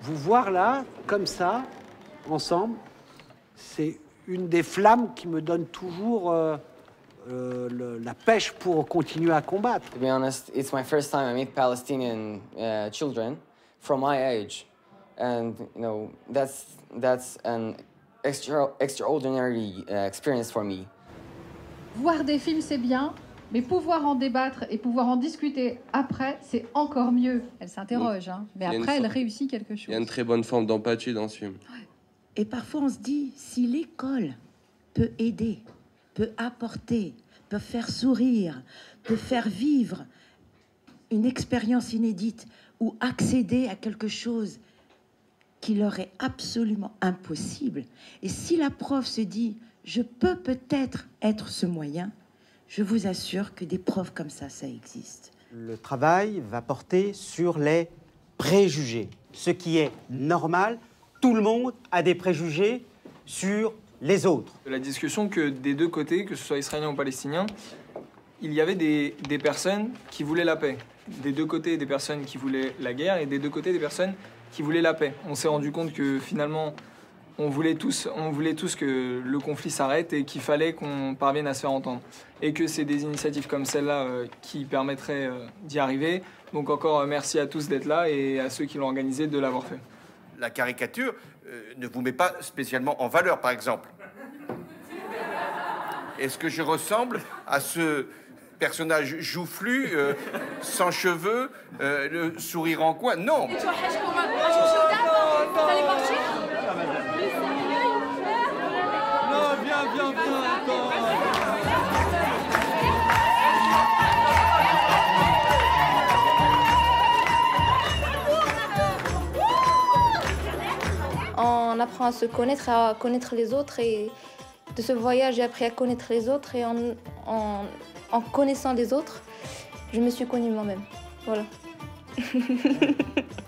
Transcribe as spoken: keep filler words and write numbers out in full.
vous voir là, comme ça, ensemble, c'est une des flammes qui me donne toujours euh, euh, le, la pêche pour continuer à combattre. To be honest, it's my first time I meet Palestinian uh, children from my age, and you know that's that's an extra extraordinary uh, experience for me. Voir des films, c'est bien, mais pouvoir en débattre et pouvoir en discuter après, c'est encore mieux. Elle s'interroge, hein, mais après, elle réussit quelque chose. Il y a une très bonne forme d'empathie dans ce film. Et parfois, on se dit, si l'école peut aider, peut apporter, peut faire sourire, peut faire vivre une expérience inédite ou accéder à quelque chose qui leur est absolument impossible, et si la prof se dit, je peux peut-être être ce moyen, je vous assure que des profs comme ça, ça existe. Le travail va porter sur les préjugés, ce qui est normal. Tout le monde a des préjugés sur les autres. La discussion que des deux côtés, que ce soit israélien ou palestinien, il y avait des, des personnes qui voulaient la paix. Des deux côtés, des personnes qui voulaient la guerre, et des deux côtés, des personnes qui voulaient la paix. On s'est rendu compte que finalement, on voulait tous, on voulait tous que le conflit s'arrête et qu'il fallait qu'on parvienne à se faire entendre. Et que c'est des initiatives comme celle-là euh, qui permettraient euh, d'y arriver. Donc encore euh, merci à tous d'être là et à ceux qui l'ont organisé de l'avoir fait. La caricature euh, ne vous met pas spécialement en valeur, par exemple. Est-ce que je ressemble à ce personnage joufflu, euh, sans cheveux, euh, le sourire en coin? Non. Non, viens, viens, viens, attends. On apprend à se connaître, à connaître les autres, et de ce voyage, j'ai appris à connaître les autres, et en, en, en connaissant les autres, je me suis connue moi-même. Voilà.